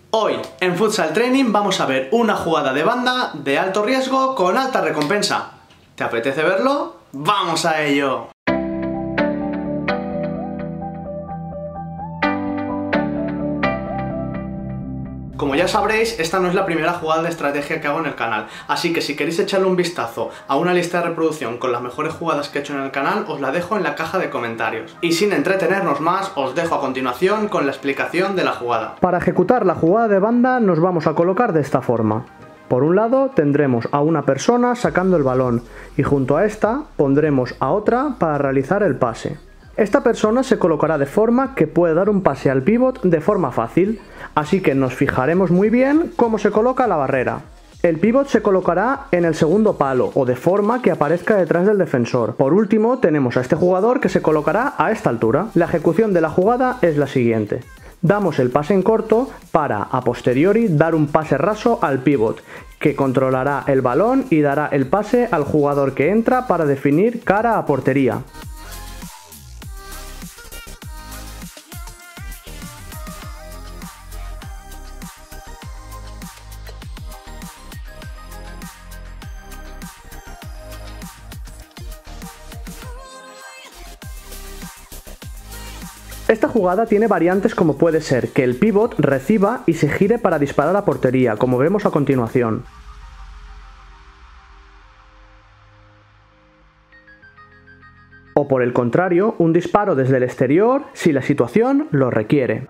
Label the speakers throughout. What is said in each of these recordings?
Speaker 1: Hoy en Futsal Training vamos a ver una jugada de banda de alto riesgo con alta recompensa. ¿Te apetece verlo? ¡Vamos a ello! Como ya sabréis, esta no es la primera jugada de estrategia que hago en el canal, así que si queréis echarle un vistazo a una lista de reproducción con las mejores jugadas que he hecho en el canal, os la dejo en la caja de comentarios. Y sin entretenernos más, os dejo a continuación con la explicación de la jugada.
Speaker 2: Para ejecutar la jugada de banda nos vamos a colocar de esta forma. Por un lado tendremos a una persona sacando el balón y junto a esta pondremos a otra para realizar el pase. Esta persona se colocará de forma que puede dar un pase al pívot de forma fácil, así que nos fijaremos muy bien cómo se coloca la barrera. El pívot se colocará en el segundo palo o de forma que aparezca detrás del defensor. Por último tenemos a este jugador que se colocará a esta altura. La ejecución de la jugada es la siguiente. Damos el pase en corto para a posteriori dar un pase raso al pívot, que controlará el balón y dará el pase al jugador que entra para definir cara a portería. Esta jugada tiene variantes como puede ser que el pívot reciba y se gire para disparar a portería, como vemos a continuación. O por el contrario, un disparo desde el exterior si la situación lo requiere.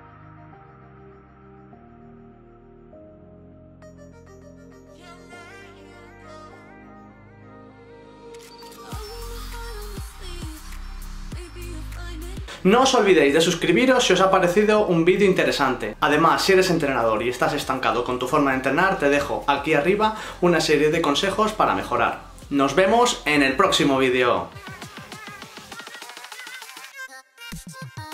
Speaker 1: No os olvidéis de suscribiros si os ha parecido un vídeo interesante. Además, si eres entrenador y estás estancado con tu forma de entrenar, te dejo aquí arriba una serie de consejos para mejorar. Nos vemos en el próximo vídeo.